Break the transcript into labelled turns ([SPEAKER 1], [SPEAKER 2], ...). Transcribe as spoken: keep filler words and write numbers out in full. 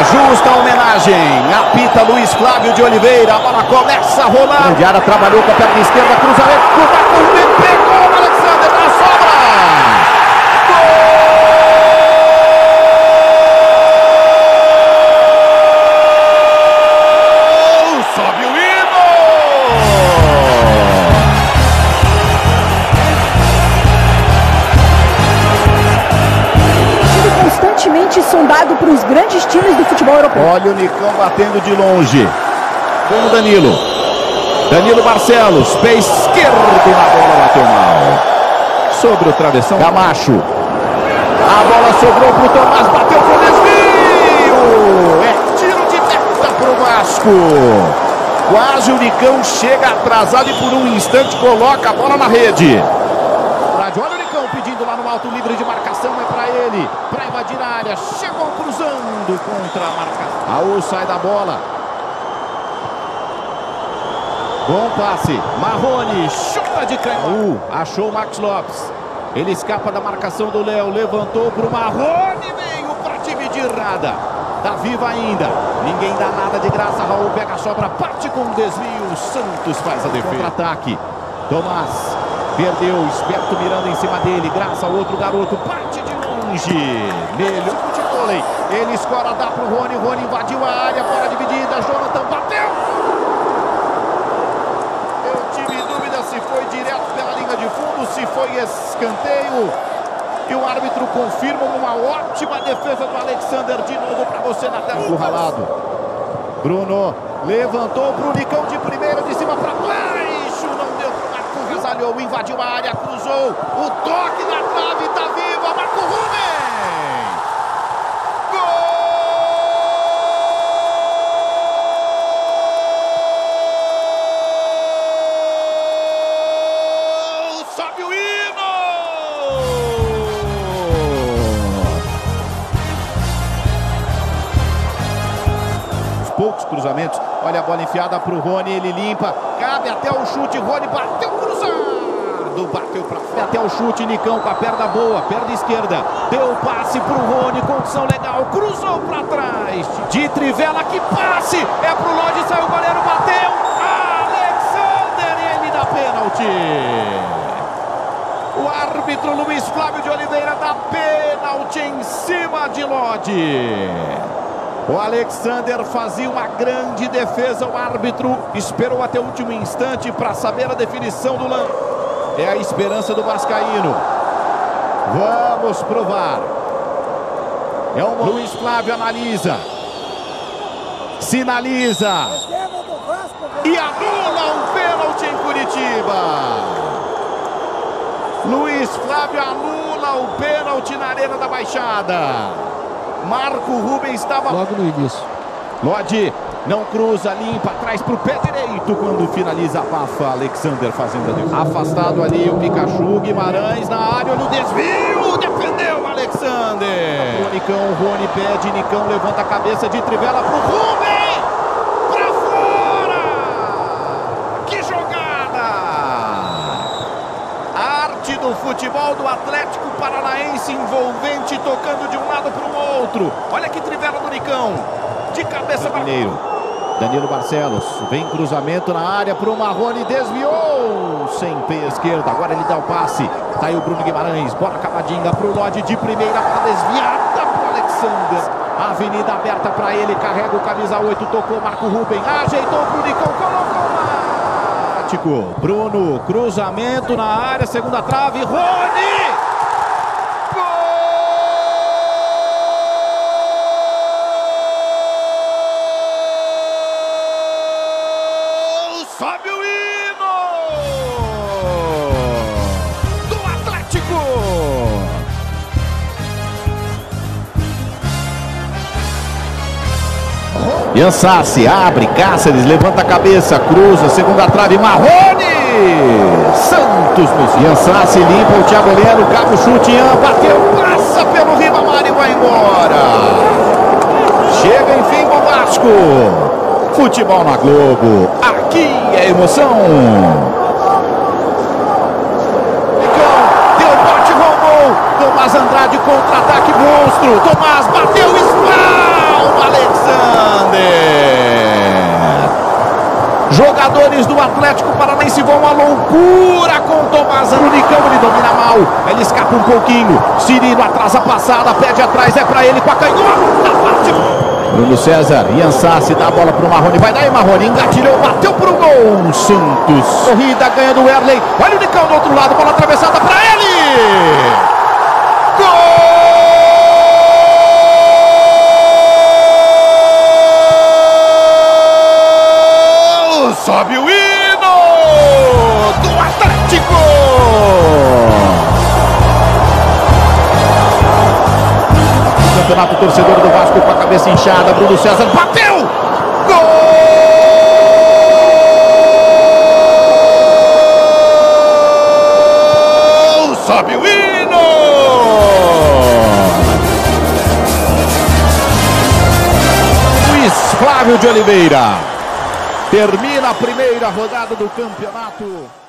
[SPEAKER 1] justa homenagem. Apita Luiz Flávio de Oliveira. A bola começa a rolar. Grande área, trabalhou com a perna esquerda. Cruzamento. O Marco Rubem pegou o Alexander na sobra. Gol! Sobe o hino!
[SPEAKER 2] Constantemente sondado para os grandes times do futebol europeu.
[SPEAKER 1] Olha o Nicão batendo de longe. Como Danilo. Danilo Barcelos, pé esquerdo na bola, bateu mal. Sobre o travessão, Camacho. A bola sobrou para o Tomás, bateu com desvio. É tiro de meta para o Vasco. Quase o Nicão chega atrasado e por um instante coloca a bola na rede. Olha o Nicão pedindo lá no alto, livre de marcação, é para ele, para invadir a área, chegou cruzando contra a marcação. Raul sai da bola. Bom passe, Marrone, chuta de canhota. Raul achou o Max Lopes, ele escapa da marcação do Léo, levantou para o Marrone, veio para dividir nada. Tá viva ainda, ninguém dá nada de graça. Raul pega a sobra, parte com o desvio, o Santos faz a defesa. Contra-ataque, Tomás. Perdeu, esperto mirando em cima dele, graça ao outro garoto, parte de longe, melhor de vôlei, ele escora, dá pro Rony, Rony invadiu a área, fora dividida, Jonathan bateu! Eu tive dúvida se foi direto pela linha de fundo, se foi escanteio, e o árbitro confirma uma ótima defesa do Alexander, de novo para você na tela. Encurralado, Bruno levantou pro Nicão de primeira, de cima para baixo, não deu. Resalhou, invadiu a área, cruzou, o toque na trave, tá viva, Marco Rubem! Gol! Sobe o hino! Os poucos cruzamentos, olha a bola enfiada pro Rony, ele limpa, cabe até o chute, Rony bateu cruzado, bateu pra frente, até o chute, Nicão com a perna boa, perna esquerda, deu o passe pro Rony, condição legal, cruzou pra trás, de trivela, que passe, é pro longe, saiu o goleiro, bateu, Alexander, e ele dá pênalti. O árbitro Luiz Flávio de Oliveira dá pênalti em cima de Lodi. O Alexander fazia uma grande defesa, o árbitro esperou até o último instante para saber a definição do lance. É a esperança do vascaíno. Vamos provar. É um... Luiz Flávio analisa. Sinaliza. E anula um pênalti em Curitiba. Luiz Flávio anula o pênalti na Arena da Baixada. Marco Rubem estava
[SPEAKER 3] logo no início.
[SPEAKER 1] Lodi não cruza, limpa, traz para o pé direito quando finaliza a Bafa. Alexander fazendo a defesa. Afastado ali o Pikachu, Guimarães na área, olha o desvio, defendeu o Alexander. O Nicão, o Rony pede, Nicão levanta a cabeça de trivela para o Rubem, para fora. Que jogada! A arte do futebol do Atlético Paranaense, envolvente, tocando de um lado para o outro. Olha que trivela do Nicão, de cabeça para Mineiro. Danilo Barcelos, vem cruzamento na área para o Marrone, desviou, sem pé esquerda, agora ele dá o passe, tá aí o Bruno Guimarães, bola cavadinha para o Lodi de primeira, para desviada para o Alexander, avenida aberta para ele, carrega o camisa oito, tocou Marco Rubem, ajeitou para o Nicão, colocou o Nático, Bruno, cruzamento na área, segunda trave, Rony! Sobe o hino do Atlético. Ian Sassi abre, Cáceres levanta a cabeça, cruza, segunda trave, Marrone. Santos no Ian Sassi limpa o Thiago Leno, cava o chute, Ian bateu, passa pelo Ribamar e vai embora. Chega enfim com o Vasco. Futebol na Globo, aqui é emoção. Nicão, deu bote, roubou. Tomás Andrade, contra-ataque monstro. Tomás bateu, espalma, Alex. Jogadores do Atlético Paranaense vão à loucura com o Tomás. O Nicão, ele domina mal. Ele escapa um pouquinho. Cirino atrasa a passada, pede atrás, é pra ele com a canhota. Bruno César, Ian Sassi dá a bola pro Marrone. Vai daí, Marrone, engatilhou, bateu pro gol. Santos. Corrida ganha do Erley. Olha o Nicão do outro lado, bola atravessada pra ele. Gol! Sobe o hino do Atlético! Campeonato torcedor do Vasco com a cabeça inchada. Bruno César bateu! Gol! Sobe o hino! Luiz Flávio de Oliveira. Termina a primeira rodada do campeonato.